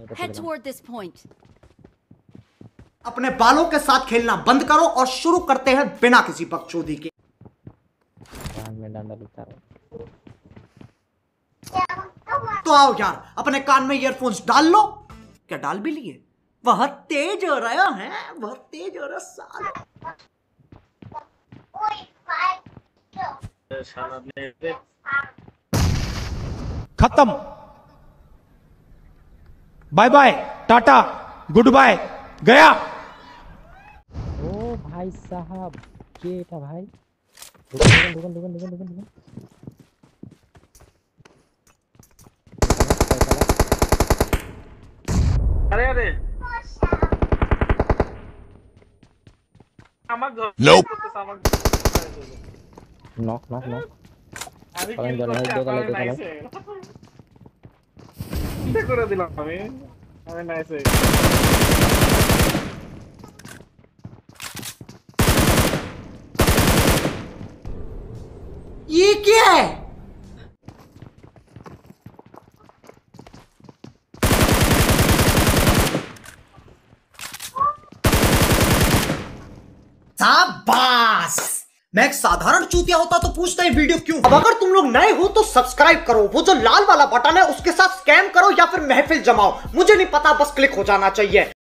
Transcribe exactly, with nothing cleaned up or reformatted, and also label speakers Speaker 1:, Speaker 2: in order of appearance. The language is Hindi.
Speaker 1: Head toward this point.
Speaker 2: अपने बालों के साथ खेलना बंद करो और शुरू करते हैं बिना किसी बकचोदी के।
Speaker 3: में डंडा लगता है।
Speaker 2: तो आओ यार, अपने कान में ईयरफोन्स डाल लो। क्या डाल भी लिए? वह तेज हो रहा है, वह तेज हो रहा साला।
Speaker 4: खत्म, bye bye, tata, goodbye, गया।
Speaker 3: ओ भाई साहब, ये था भाई। दुकान दुकान दुकान दुकान दुकान दुकान।
Speaker 5: अरे अरे
Speaker 4: Nope.
Speaker 3: Knock knock knock. पकड़ जाने दो तले दो तले।
Speaker 5: করে দিলাম আমি আমি নাইস है।
Speaker 2: ये क्या है? शाबाश! मैं एक साधारण चूतिया होता तो पूछता है वीडियो क्यों। अब अगर तुम लोग नए हो तो सब्सक्राइब करो, वो जो लाल वाला बटन है उसके साथ स्कैम करो या फिर महफिल जमाओ, मुझे नहीं पता, बस क्लिक हो जाना चाहिए।